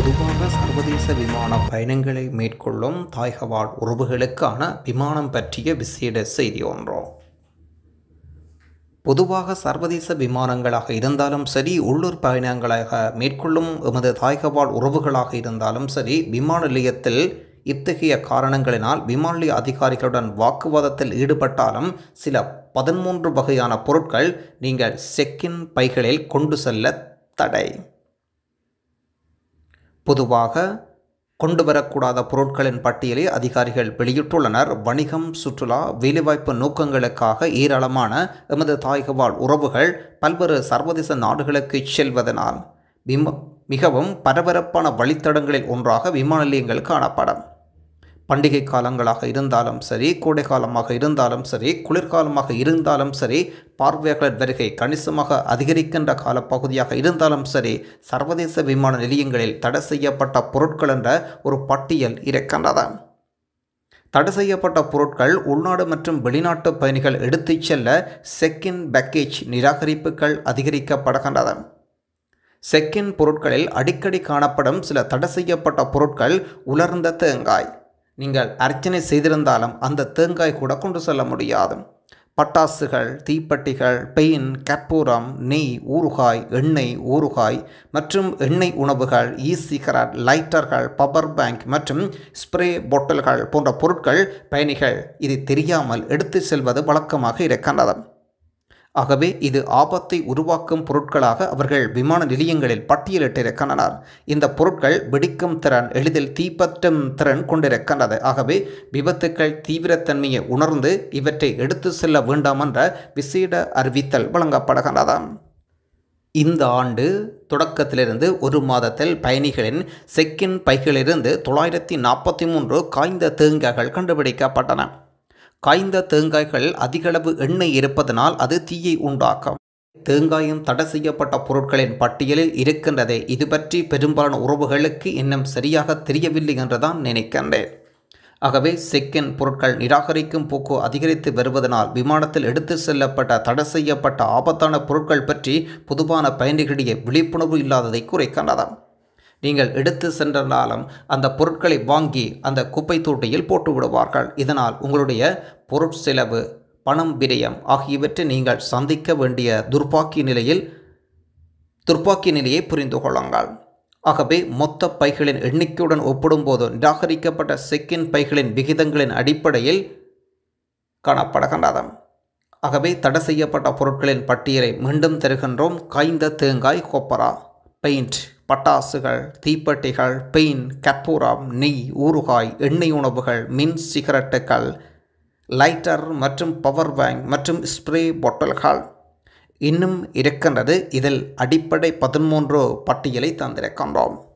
பொதுவாக சர்வதேச விமான பயணங்களை மேற்கொள்ளும் தாயகவாழ் உறவுகளுக்கான விமானம் பற்றிய விசேட செய்தி ஒன்றோ. பொதுவாக சர்வதேச விமானங்களாக இருந்தாலும் சரி, உள்ளூர் பயணங்களாக மேற்கொள்ளும் எமது தாயகவாழ் உறவுகளாக இருந்தாலும் சரி, விமான நிலையத்தில் இத்தகைய காரணங்களினால் விமான நிலைய அதிகாரிகளுடன் வாக்குவாதத்தில் ஈடுபட்டாலும் சில 13 வகையான பொருட்கள் நீங்கள் செக்கின் பைகளில் கொண்டு செல்ல தடை. பொதுவாக கொண்டு வரக்கூடாத பொருட்களின் பட்டியலை அதிகாரிகள் வெளியிட்டுள்ளனர். வணிகம், சுற்றுலா, வேலைவாய்ப்பு நோக்கங்களுக்காக ஏராளமான எமது தாயகவாழ் உறவுகள் பல்வேறு சர்வதேச நாடுகளுக்கு செல்வதனால் மிகவும் பரபரப்பான வழித்தடங்களில் ஒன்றாக விமான நிலையங்கள் காணப்படும். பண்டிகை காலங்களாக இருந்தாலும் சரி, கோடை காலமாக இருந்தாலும் சரி, குளிர்காலமாக இருந்தாலும் சரி, பார்வையாளர் வருகை கணிசமாக அதிகரிக்கின்ற காலப்பகுதியாக இருந்தாலும் சரி, சர்வதேச விமான நிலையங்களில் தடை செய்யப்பட்ட பொருட்கள் என்ற ஒரு பட்டியல் இருக்கின்றது. தடை செய்யப்பட்ட பொருட்கள் உள்நாடு மற்றும் வெளிநாட்டு பயணிகள் எடுத்துச் செல்ல செக்கின் பேக்கேஜ் நிராகரிப்புகள் அதிகரிக்கப்படுகின்றது. செக்கின் பொருட்களில் அடிக்கடி காணப்படும் சில தடை செய்யப்பட்ட பொருட்கள் உலர்ந்த தேங்காய். நீங்கள் அர்ச்சனை செய்திருந்தாலும் அந்த தேங்காய் கூட கொண்டு செல்ல முடியாது. பட்டாசுகள், தீப்பெட்டிகள், பெயின், கற்பூரம், நெய், ஊறுகாய், எண்ணெய், ஊறுகாய் மற்றும் எண்ணெய் உணவுகள், சிகரெட், லைட்டர்கள், பவர் பேங்க் மற்றும் ஸ்ப்ரே பாட்டில்கள் போன்ற பொருட்கள் பயணிகள் இது தெரியாமல் எடுத்து செல்வது வழக்கமாக இருக்கின்றது. ஆகவே இது ஆபத்தை உருவாக்கும் பொருட்களாக அவர்கள் விமான நிலையங்களில் பட்டியலிட்டிருக்கின்றனர். இந்த பொருட்கள் வெடிக்கும் திறன், எளிதில் தீப்பற்றும் திறன் கொண்டிருக்கின்றது. ஆகவே விபத்துக்கள் தீவிரத்தன்மையை உணர்ந்து இவற்றை எடுத்து செல்ல வேண்டாம் என்ற விசேட அறிவித்தல் வழங்கப்படுகின்றது. இந்த ஆண்டு தொடக்கத்திலிருந்து ஒரு மாதத்தில் பயணிகளின் செக்கின் பைகளிலிருந்து 943 காய்ந்த தேங்காய்கள் கண்டுபிடிக்கப்பட்டன. காய்ந்த தேங்காய்கள் அதிகளவு எண்ணெய் இருப்பதனால் அது தீயை உண்டாக்கும். தேங்காயும் தடை செய்யப்பட்ட பொருட்களின் பட்டியலில் இருக்கின்றதே, இது பற்றி பெரும்பாலான உறவுகளுக்கு இன்னும் சரியாக தெரியவில்லை என்றுதான் நினைக்கின்றேன். ஆகவே செக்கின் பொருட்கள் நிராகரிக்கும் போக்கு அதிகரித்து வருவதனால் விமானத்தில் எடுத்து செல்லப்பட்ட தடை செய்யப்பட்ட ஆபத்தான பொருட்கள் பற்றி பொதுவான பயணிகளிடையே விழிப்புணர்வு இல்லாததை குறைக்கின்றது. நீங்கள் எடுத்து சென்றாலும் அந்த பொருட்களை வாங்கி அந்த குப்பை தொட்டியில் போட்டு விடுவார்கள். இதனால் உங்களுடைய பொருட்செலவு, பணம் விரயம் ஆகியவற்றை நீங்கள் சந்திக்க வேண்டிய துர்ப்பாக்கிய நிலையை புரிந்து கொள்ளுங்கள். ஆகவே மொத்த பைகளின் எண்ணிக்கையுடன் ஒப்பிடும்போது நிராகரிக்கப்பட்ட செக்கின் பைகளின் விகிதங்களின் அடிப்படையில் காணப்படுகின்றது. ஆகவே தடை செய்யப்பட்ட பொருட்களின் பட்டியலை மீண்டும் தருகின்றோம். காய்ந்த தேங்காய், கொப்பரா, பெயிண்ட், பட்டாசுகள், தீப்பெட்டிகள், பெயின், கற்பூரம், நெய், ஊறுகாய், எண்ணெய் உணவுகள், மின் சிகரெட்டுகள், லைட்டர் மற்றும் பவர் பேங்க் மற்றும் ஸ்ப்ரே பாட்டில்கள் இன்னும் இருக்கின்றது. இதில் அடிப்படை 13 பட்டியலை தந்திருக்கின்றோம்.